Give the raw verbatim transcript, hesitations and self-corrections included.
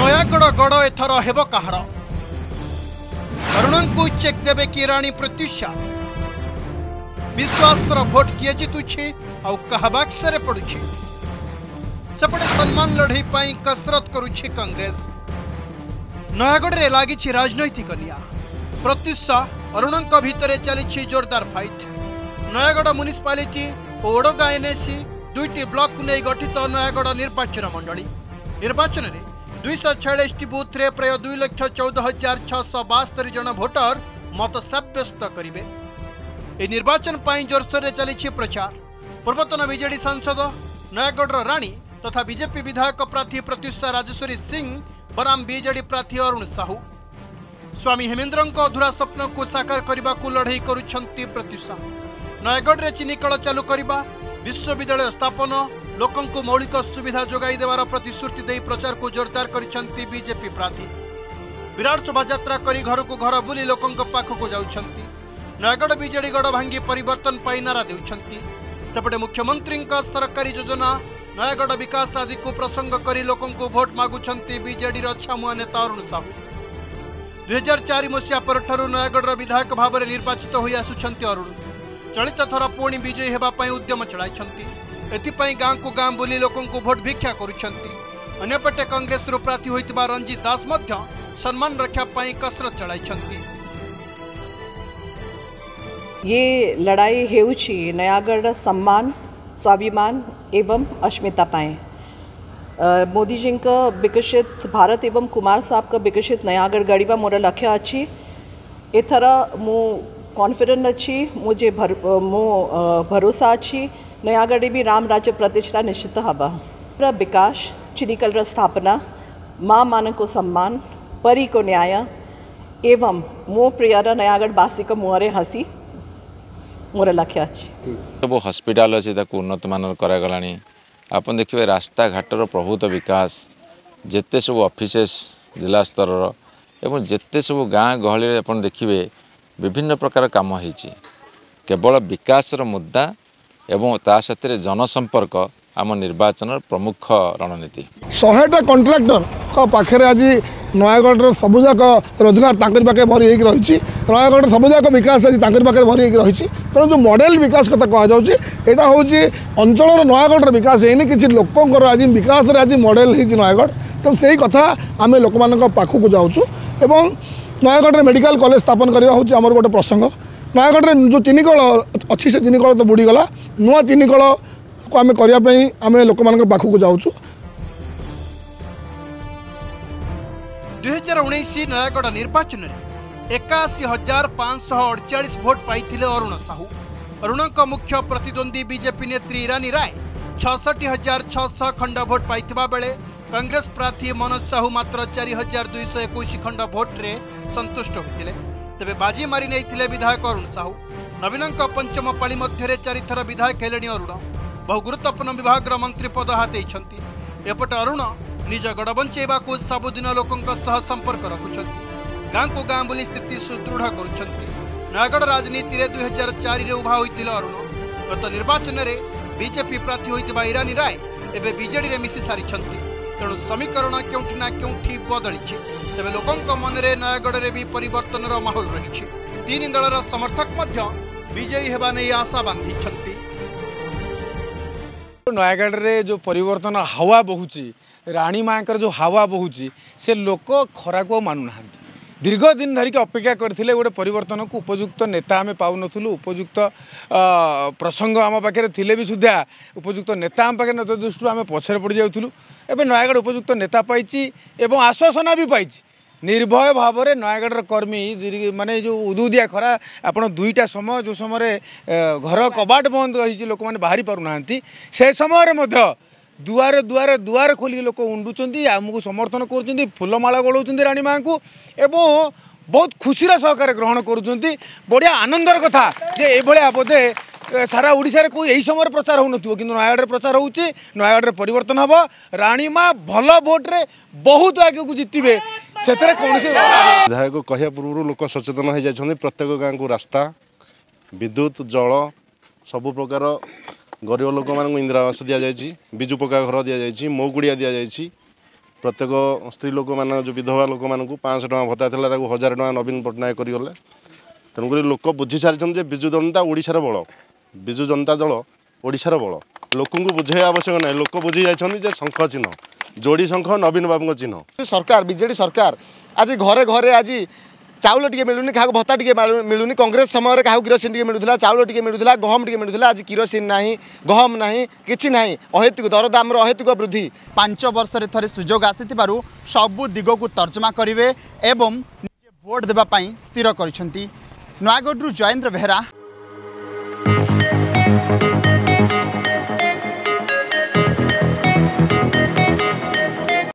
नयागढ़ गड़ एथर हेब कहार अरुण को चेक देवे कि राणी प्रत्युषा विश्वासर भोट किए जितुछे आउ कहा बाक्सरे पड़ुछे सेपटे सम्मान लड़ई पाई कसरत करुछे कांग्रेस। नयागढ़ रे लागिछि राजनैतिक निया प्रत्युषा अरुण भितर चली जोरदार फाइट। नयागढ़ म्युनिसिपालिटी और ओडगाँ एनएसी दुईटी ब्लॉक नहीं गठित नयागढ़ निर्वाचन मंडली निर्वाचन में दुईश छयालीस बुथ रे प्राय दुई लक्ष चौदह हजार छःश बास्तरी जन भोटर मत सब्यस्त करेंगे। यह निर्वाचन पर जोरसोर चली प्रचार। पूर्वतन बीजेडी सांसद नयागढ़ राणी तथा बीजेपी विधायक प्रार्थी प्रत्युषा राजेश्वरी सिंह बनाम बीजेडी प्रार्थी अरुण साहू स्वामी हेमेंद्र अधूरा स्वप्न को साकार करने को लड़ई करुछंती प्रत्युषा। नयागढ़ रे चीनीकल चालू करने विश्वविद्यालय स्थापन लोकं को मौलिक सुविधा जोगाई देवार प्रतिश्रुति दे प्रचार को जोरदार करिसेंती बीजेपी प्रार्थी। विराट शोभायात्रा करी घर को घर बुली लोकं पाखक जाउछंती। नयागढ़ बीजेडी गड़ भांगी परिवर्तन पाई नारा देउछंती। सेपटे मुख्यमंत्री सरकारी योजना नयागढ़ विकास आदि को प्रसंग करी लोकं को भोट मागुछंती बीजेडी छामुआ नेता अरुण साहू। दुई हजार चार मसीहा परठारु नयागढ़ विधायक भाव में निर्वाचित होई आसुछंती अरुण चलित थर पुणी विजयी हेबा पई उद्यम चलाइछंती। एथिपाई गाँ को गाँ बुली लोकं को भोट भिक्षा करुछंती। अन्यपटे कांग्रेस रु प्रार्थी होइतिबा रंजीत दास मध्य सम्मान रक्षा पाई कसरत चलाइछंती। ये लड़ाई हेउछि नयागढ़ सम्मान स्वाभिमान एवं अस्मिता पाए मोदी जी का विकसित भारत एवं कुमार साहब का विकसित नयागढ़ गढ़ीबा मोर लक्ष्य अच्छी एथर मु कॉन्फिडेंट अच्छी मुझे भर मो भरोसा अच्छी नयागढ़ भी राम राज्य प्रतिष्ठा निश्चित हवा पूरा विकास चिनिकल स्थापना माँ मान को सम्मान परी को न्याय एवं मो प्रियर नयागढ़ बासी को मुहरे हसी मोर लक्ष्य अच्छी सब हस्पिटाल अच्छी उन्नत मान करागला आप देखिए रास्ता घाटर प्रभुत विकास जिते सब ऑफिसेस जिला स्तर एवं जिते सब गाँ गहली आप देखिए विभिन्न प्रकार काम होइछि केवल विकासर मुद्दा एवं ता साथे जनसंपर्क आम निर्वाचन प्रमुख रणनीति। शहेटा कंट्राक्टर का पाखे आज नयागढ़ सबुजाक रोजगार तांकर पाखे भरी होगी रही नयागढ़ सबुजाक विकास आज तांकर पाखे भरी होगी रही तेणु जो मॉडल विकास कथा कहना हूँ अंचल नयागढ़ विकास है किसी लोकंर आज विकास आज मॉडल है नयागढ़ तेणु से कथा आम लोक मान पाखक जाऊँ एवं नयागढ़ मेडिकल कॉलेज स्थापन करवा हूँ आमर गोटे प्रसंग। नयागढ़ जो चीनीकल अच्छी से चीनीकल तो बुड़ीगला नुआ चीनीकल को आम करने आम लोक मान पाखक जाऊँ। दुई हजार उन्नीस नयागढ़ निर्वाचन में एकाशी हजार पांच अड़चाश भोट पाई अरुण साहू। अरुण का मुख्य प्रतिद्वंदी बीजेपी नेत्री ईरानी राय छठी हजार छःश खंड भोट पाई बेले कांग्रेस प्रार्थी मनोज साहू मात्र चार हजार दुईश एक खंड भोट रे संतुष्ट होते तेरे बाजी मारी नहीं विधायक अरुण साहू। नवीन पंचम पाली मध्य चारिथर विधायक हेले अरुण बहु गुरुत्वपूर्ण विभाग मंत्री पद हाथ एपटे अरुण निज गड़ बंचेबा को सबुदिन लोकों संपर्क रखुंट गाँ को गाँ बुली स्थिति सुदृढ़ कर नयागढ़ राजनीति में दुई हजार चार उभा होते अरुण गत निर्वाचन में बीजेपी प्रार्थी होता ईरानी राय एवं बीजेडी में मिसी सारी तेणु समीकरण क्योंठि ना क्योंठि बदली तेज लोकों मन में नयागढ़ में भी परिवर्तन माहौल रही तीन दलर समर्थक विजयी होगा नहीं आशा बांधी। नयागढ़ रे जो परिवर्तन हवा बहुची राणी माँ जो हवा बहुची से लोक खरा को मानुना दीर्घ दिन धरिक अपेक्षा करते गोटे परिवर्तन को उपयुक्त नेता आम पाऊन उपयुक्त प्रसंग आम पाखे थे भी सुधा उपयुक्त नेता आम पाखे नत दृष्टि आम पछरे पड़ जाऊँ एवं नयागढ़ उपयुक्त नेता पाई एवं आश्वासना भी पाई निर्भय भाव में नयागढ़ कर्मी माने जो उदुदिया खरा आपण दुईटा समय जो समय घर कबाट बंद रही लोक मैंने बाहरी पारना से समय दुआरे दुआरे दुआर खोलिक लोक उंडुंट आमको समर्थन कर फूलमाला गलाउं राणी माँ को एवं बहुत खुशीर सहकार ग्रहण करुँच बढ़िया आनंदर कथा जे ये बोधे सारा ओडिशा को यही समय प्रचार हो कि नयागढ़ प्रचार हो नयागढ़ परिवर्तन हम राणी माँ भल भोट्रे बहुत आगे को जीतबे से कौन विधायक कहया पूर्व लोक सचेतन हो जाती प्रत्येक गाँव को रास्ता विद्युत जल सबु प्रकार गरीब लोक मान इंदिरा आवास दि जाए बिजु पक्का घर दि जाए मो गुड़िया दि जाए प्रत्येक स्त्री लोक मान जो विधवा लोक मानक पाँच टका भत्ता था हजार टका नवीन पट्टनायक करगले तेणुक लोक बुझी सारी विजु जनता ओडिशार बल विजु जनता दल ओडिशार बल लोक बुझे आवश्यक ना लोक बुझी जाइए शंख चिन्ह जोड़ी शंख नवीन बाबू चिन्ह सरकार बीजेडी सरकार आज घरे घरे आज चाउल टे मिलूनी क्या भत्ता टे मिलूनी कांग्रेस समय क्या किरोसिन टे मिलूला चाउल टे मिलूला गहम टे मिलूला आज किरोसिन ना गहम ना कि ना अहेतुक दरदाम अहेतुक वृद्धि पांच वर्ष थे सुजोग आसी सबु दिग को तर्जमा करेंगे एवं निजे भोट देवाई स्थिर कर नयागढ़ जयेन्द्र बेहरा।